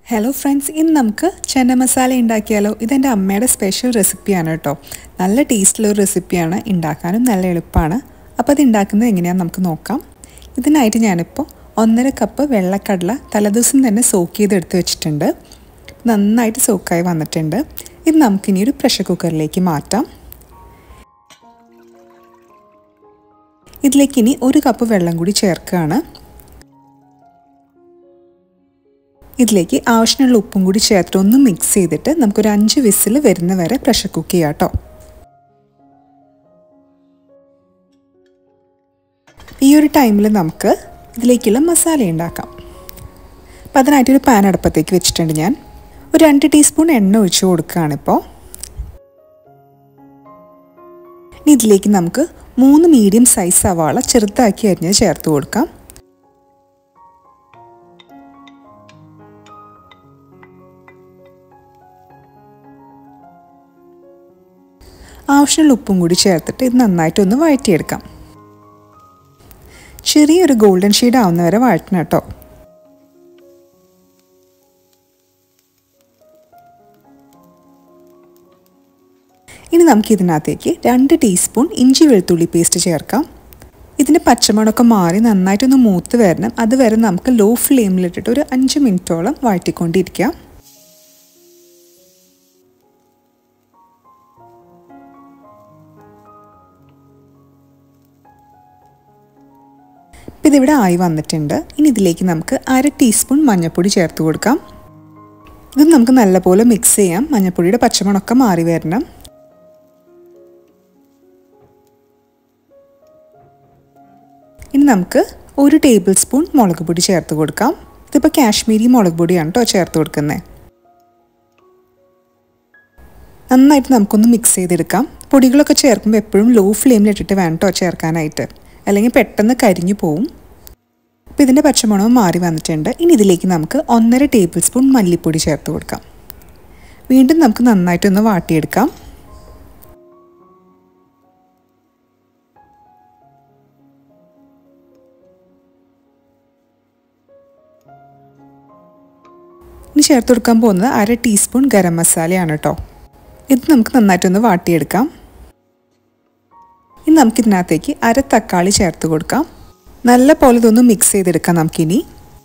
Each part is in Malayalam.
ഹലോ ഫ്രണ്ട്സ്, ഇന്ന് നമുക്ക് ചന മസാല ഉണ്ടാക്കിയാലോ. ഇതെൻ്റെ അമ്മയുടെ സ്പെഷ്യൽ റെസിപ്പിയാണ് കേട്ടോ. നല്ല ടേസ്റ്റുള്ളൊരു റെസിപ്പിയാണ്, ഉണ്ടാക്കാനും നല്ല എളുപ്പമാണ്. അപ്പോൾ അത് ഉണ്ടാക്കുന്നത് എങ്ങനെയാണെന്ന് നമുക്ക് നോക്കാം. ഇതിനായിട്ട് ഞാനിപ്പോൾ 1.5 കപ്പ് വെള്ളക്കടല തലേദിവസം തന്നെ സോക്ക് ചെയ്തെടുത്ത് വെച്ചിട്ടുണ്ട്. നന്നായിട്ട് സോക്കായി വന്നിട്ടുണ്ട്. ഇത് നമുക്കിനി ഒരു പ്രഷർ കുക്കറിലേക്ക് മാറ്റാം. ഇതിലേക്ക് ഇനി 1 കപ്പ് വെള്ളം കൂടി ചേർക്കുകയാണ്. ഇതിലേക്ക് ആവശ്യമുള്ള ഉപ്പും കൂടി ചേർത്ത് ഒന്ന് മിക്സ് ചെയ്തിട്ട് നമുക്കൊരു 5 വിസിൽ വരുന്ന വരെ പ്രഷർ കുക്ക് ചെയ്യാം കേട്ടോ. ഈ ഒരു ടൈമിൽ നമുക്ക് ഇതിലേക്കുള്ള മസാല ഉണ്ടാക്കാം. അപ്പോൾ അതിനായിട്ടൊരു പാൻ അടുപ്പത്തേക്ക് വെച്ചിട്ടുണ്ട്. ഞാൻ ഒരു 2 ടീസ്പൂൺ എണ്ണ ഒഴിച്ച് കൊടുക്കുകയാണിപ്പോൾ. ഇനി ഇതിലേക്ക് നമുക്ക് 3 മീഡിയം സൈസ് സവാള ചെറുതാക്കി അരിഞ്ഞ് ചേർത്ത് കൊടുക്കാം. ആവശ്യമുള്ള ഉപ്പും കൂടി ചേർത്തിട്ട് ഇത് നന്നായിട്ടൊന്ന് വഴറ്റിയെടുക്കാം. ചെറിയൊരു ഗോൾഡൻ ഷെയ്ഡ് ആവുന്നവരെ വഴറ്റണം കേട്ടോ. ഇനി നമുക്ക് ഇതിനകത്തേക്ക് 2 ടീസ്പൂൺ ഇഞ്ചി വെളുത്തുള്ളി പേസ്റ്റ് ചേർക്കാം. ഇതിൻ്റെ പച്ചമണമൊക്കെ മാറി നന്നായിട്ടൊന്ന് മൂത്ത് വരണം. അതുവരെ നമുക്ക് ലോ ഫ്ലെയിമിലിട്ടിട്ട് ഒരു 5 മിനിറ്റോളം വഴറ്റിക്കൊണ്ടിരിക്കാം. ഇതിവിടെ ആയി വന്നിട്ടുണ്ട്. ഇനി ഇതിലേക്ക് നമുക്ക് 1/2 ടീസ്പൂൺ മഞ്ഞൾപ്പൊടി ചേർത്ത് കൊടുക്കാം. ഇത് നമുക്ക് നല്ലപോലെ മിക്സ് ചെയ്യാം. മഞ്ഞൾപ്പൊടിയുടെ പച്ചമണമൊക്കെ മാറി വരണം. ഇനി നമുക്ക് 1 ടേബിൾ സ്പൂൺ മുളക് പൊടി ചേർത്ത് കൊടുക്കാം. ഇതിപ്പോൾ കാശ്മീരി മുളക് പൊടിയാണ് കേട്ടോ ചേർത്ത് കൊടുക്കുന്നത്. നന്നായിട്ട് നമുക്കൊന്ന് മിക്സ് ചെയ്തെടുക്കാം. പൊടികളൊക്കെ ചേർക്കുമ്പോൾ എപ്പോഴും ലോ ഫ്ലെയിമിലിട്ടിട്ട് വേണം കേട്ടോ ചേർക്കാനായിട്ട്, അല്ലെങ്കിൽ പെട്ടെന്ന് കരിഞ്ഞു പോവും. അപ്പോൾ ഇതിൻ്റെ പച്ചമണവും മാറി വന്നിട്ടുണ്ട്. ഇനി ഇതിലേക്ക് നമുക്ക് 1.5 ടേബിൾ സ്പൂൺ മല്ലിപ്പൊടി ചേർത്ത് കൊടുക്കാം. വീണ്ടും നമുക്ക് നന്നായിട്ടൊന്ന് വാട്ടിയെടുക്കാം. ഇനി ചേർത്ത് കൊടുക്കാൻ പോകുന്നത് 1/2 ടീസ്പൂൺ ഗരം മസാലയാണ് കേട്ടോ. ഇത് നമുക്ക് നന്നായിട്ടൊന്ന് വാട്ടിയെടുക്കാം. ഇനി നമുക്കിതിനകത്തേക്ക് 1/2 തക്കാളി ചേർത്ത് കൊടുക്കാം. നല്ല പോലെ ഇതൊന്ന് മിക്സ് ചെയ്തെടുക്കാം നമുക്കിനി.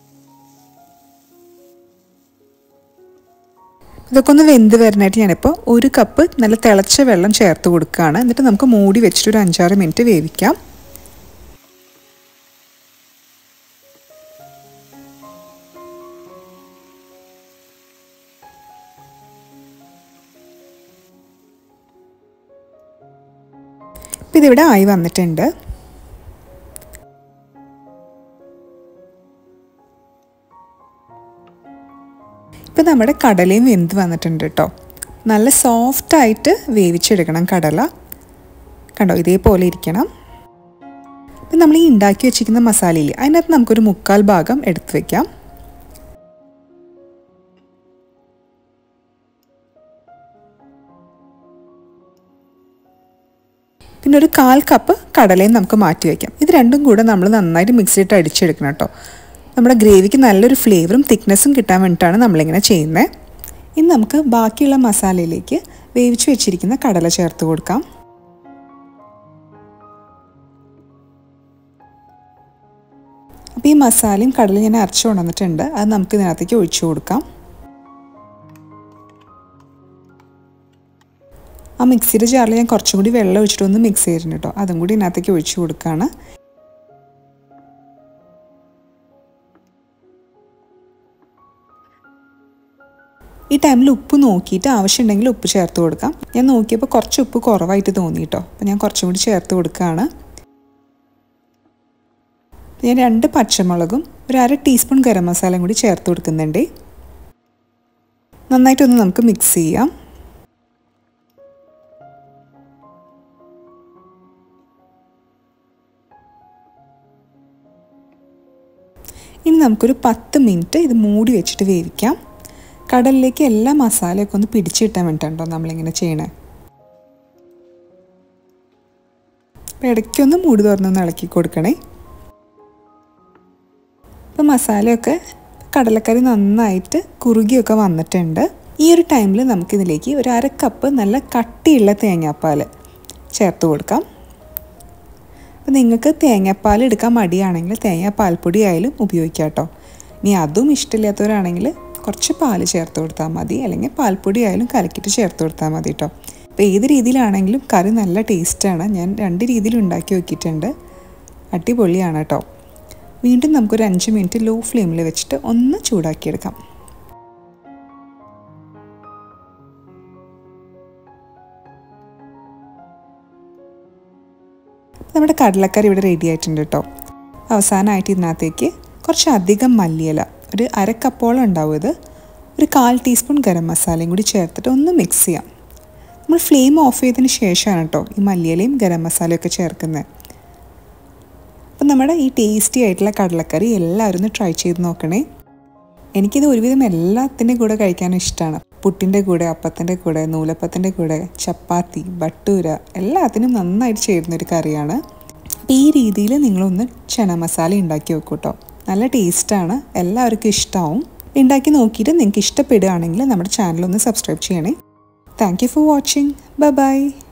ഇതൊക്കെ ഒന്ന് വെന്ത് വരാനായിട്ട് ഞാനിപ്പോൾ 1 കപ്പ് നല്ല തിളച്ച വെള്ളം ചേർത്ത് കൊടുക്കുകയാണ്. എന്നിട്ട് നമുക്ക് മൂടി വെച്ചിട്ട് ഒരു 5-6 മിനിറ്റ് വേവിക്കാം. ഇപ്പം ഇതിവിടെ ആയി വന്നിട്ടുണ്ട്. ഇപ്പം നമ്മുടെ കടലയും വെന്ത് വന്നിട്ടുണ്ട് കേട്ടോ. നല്ല സോഫ്റ്റായിട്ട് വേവിച്ചെടുക്കണം കടല. കണ്ടോ, ഇതേപോലെ ഇരിക്കണം. ഇപ്പം നമ്മൾ ഈ ഉണ്ടാക്കി വെച്ചിരിക്കുന്ന മസാലയിൽ അതിനകത്ത് നമുക്കൊരു 1/4 ഭാഗം എടുത്ത് വയ്ക്കാം. പിന്നെ ഒരു 1/4 കപ്പ് കടലയും നമുക്ക് മാറ്റി വയ്ക്കാം. ഇത് രണ്ടും കൂടെ നമ്മൾ നന്നായിട്ട് മിക്സിയിട്ട് അടിച്ചെടുക്കണം കേട്ടോ. നമ്മുടെ ഗ്രേവിക്ക് നല്ലൊരു ഫ്ലേവറും തിക്നെസ്സും കിട്ടാൻ വേണ്ടിയിട്ടാണ് നമ്മളിങ്ങനെ ചെയ്യുന്നത്. ഇനി നമുക്ക് ബാക്കിയുള്ള മസാലയിലേക്ക് വേവിച്ച് വെച്ചിരിക്കുന്ന കടല ചേർത്ത് കൊടുക്കാം. അപ്പോൾ ഈ മസാലയും കടലയും ഞാൻ അരച്ചു കൊണ്ടുവന്നിട്ടുണ്ട്. അത് നമുക്ക് ഇതിനകത്തേക്ക് ഒഴിച്ചു കൊടുക്കാം. ആ മിക്സിയുടെ ജാറിൽ ഞാൻ കുറച്ചും കൂടി വെള്ളം ഒഴിച്ചിട്ടൊന്ന് മിക്സ് ചെയ്തിട്ടുണ്ട് കേട്ടോ. അതും കൂടി ഇതിനകത്തേക്ക് ഒഴിച്ചു കൊടുക്കുകയാണ്. ഈ ടൈമിൽ ഉപ്പ് നോക്കിയിട്ട് ആവശ്യമുണ്ടെങ്കിൽ ഉപ്പ് ചേർത്ത് കൊടുക്കാം. ഞാൻ നോക്കിയപ്പോൾ കുറച്ച് ഉപ്പ് കുറവായിട്ട് തോന്നി കേട്ടോ. അപ്പോൾ ഞാൻ കുറച്ചും കൂടി ചേർത്ത് കൊടുക്കുകയാണ്. ഞാൻ 2 പച്ചമുളകും ഒരു 1/2 ടീസ്പൂൺ ഗരം മസാലയും കൂടി ചേർത്ത് കൊടുക്കുന്നുണ്ട്. നന്നായിട്ടൊന്ന് നമുക്ക് മിക്സ് ചെയ്യാം. ഇനി നമുക്കൊരു 10 മിനിറ്റ് ഇത് മൂടി വെച്ചിട്ട് വേവിക്കാം. കടലിലേക്ക് എല്ലാ മസാലയൊക്കെ ഒന്ന് പിടിച്ചിട്ടാൻ വേണ്ടിയിട്ടുണ്ടോ നമ്മളിങ്ങനെ ചെയ്യണേ. അപ്പോൾ ഇടയ്ക്കൊന്ന് മൂടി തുറന്നൊന്ന് ഇളക്കി കൊടുക്കണേ. ഇപ്പോൾ മസാലയൊക്കെ കടലക്കറി നന്നായിട്ട് കുറുകിയൊക്കെ വന്നിട്ടുണ്ട്. ഈ ഒരു ടൈമിൽ നമുക്കിതിലേക്ക് ഒരു 1/2 കപ്പ് നല്ല കട്ടിയുള്ള തേങ്ങാപ്പാൽ ചേർത്ത് കൊടുക്കാം. അപ്പോൾ നിങ്ങൾക്ക് തേങ്ങാപ്പാൽ എടുക്കാൻ മടിയാണെങ്കിൽ തേങ്ങാപ്പാൽപ്പൊടി ആയാലും ഉപയോഗിക്കാം കേട്ടോ. ഇനി അതും ഇഷ്ടമില്ലാത്തവരാണെങ്കിൽ കുറച്ച് പാൽ ചേർത്ത് കൊടുത്താൽ മതി, അല്ലെങ്കിൽ പാൽപ്പൊടി ആയാലും കലക്കിയിട്ട് ചേർത്ത് കൊടുത്താൽ മതി കേട്ടോ. അപ്പോൾ ഏത് രീതിയിലാണെങ്കിലും കറി നല്ല ടേസ്റ്റാണ്. ഞാൻ 2 രീതിയിൽ ഉണ്ടാക്കി നോക്കിയിട്ടുണ്ട്. അടിപൊളിയാണ് കേട്ടോ. വീണ്ടും നമുക്കൊരു 5 മിനിറ്റ് ലോ ഫ്ലെയിമിൽ വെച്ചിട്ട് ഒന്ന് ചൂടാക്കിയെടുക്കാം. നമ്മുടെ കടലക്കറി ഇവിടെ റെഡി ആയിട്ടുണ്ട് കേട്ടോ. അവസാനമായിട്ട് ഇതിനകത്തേക്ക് കുറച്ചധികം മല്ലിയില, ഒരു 1/2 കപ്പോളം ഉണ്ടാവും ഇത്, ഒരു 1/4 ടീസ്പൂൺ ഗരം മസാലയും കൂടി ചേർത്തിട്ട് ഒന്ന് മിക്സ് ചെയ്യാം. നമ്മൾ ഫ്ലെയിം ഓഫ് ചെയ്തതിന് ശേഷമാണ് കേട്ടോ ഈ മല്ലിയിലയും ഗരം മസാലയൊക്കെ ചേർക്കുന്നത്. അപ്പം നമ്മുടെ ഈ ടേസ്റ്റി ആയിട്ടുള്ള കടലക്കറി എല്ലാവരും ഒന്ന് ട്രൈ ചെയ്ത് നോക്കണേ. എനിക്കിത് ഒരുവിധം എല്ലാത്തിൻ്റെ കൂടെ കഴിക്കാനും ഇഷ്ടമാണ്. പുട്ടിൻ്റെ കൂടെ, അപ്പത്തിൻ്റെ കൂടെ, നൂലപ്പത്തിൻ്റെ കൂടെ, ചപ്പാത്തി, ബട്ടൂര എല്ലാത്തിനും നന്നായിട്ട് ചേരുന്നൊരു കറിയാണ്. അപ്പോൾ ഈ രീതിയിൽ നിങ്ങളൊന്ന് ചന മസാല ഉണ്ടാക്കി വെക്കൂ കേട്ടോ. നല്ല ടേസ്റ്റാണ്, എല്ലാവർക്കും ഇഷ്ടമാവും. ഉണ്ടാക്കി നോക്കിയിട്ട് നിങ്ങൾക്ക് ഇഷ്ടപ്പെടുകയാണെങ്കിൽ നമ്മുടെ ചാനലൊന്ന് സബ്സ്ക്രൈബ് ചെയ്യണേ. Thank you for watching. By.